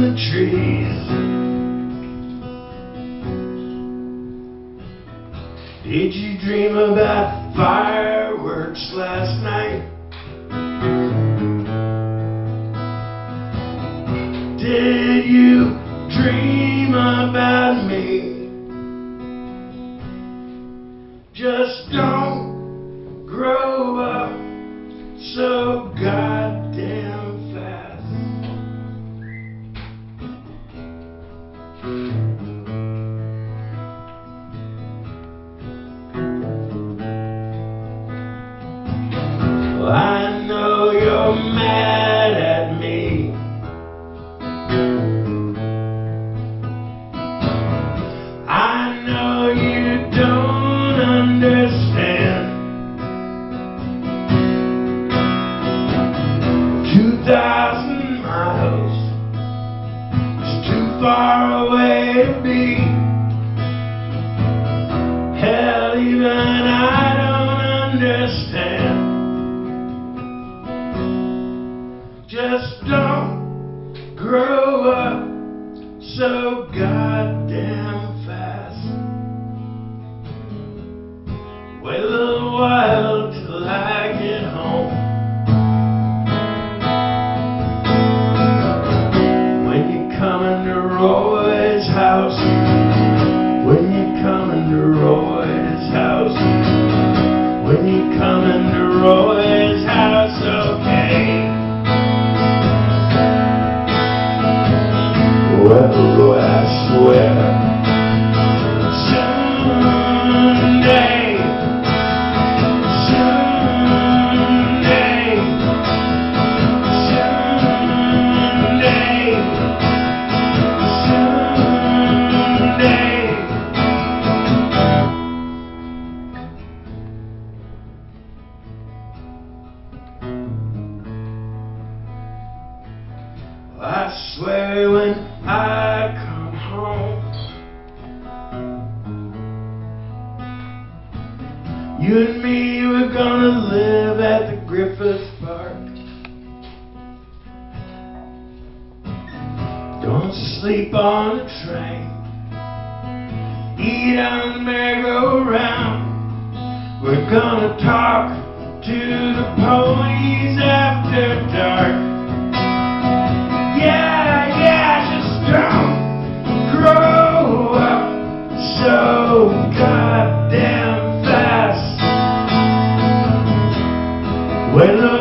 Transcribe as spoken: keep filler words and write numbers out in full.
the trees. Did you dream about fireworks last night? Did you dream about me? Just don't grow up so goddamn fast. Well, I know you're mad at me. I know you don't understand. Two thousand miles is too far away to be. Hell, even I don't understand. Just don't grow up so goddamn fast. Wait a little while till I get home. When you come into Roy's house, when you come into Roy's house, when you come into Roy's house, okay. Well, Roy, I swear, someday, someday, someday, someday. I swear when I come home, you and me, we're gonna live at the Griffith Park. Don't sleep on the train, eat on the merry-go-round. We're gonna talk to the ponies after dark. Yeah, yeah, just don't grow up so goddamn fast. Well,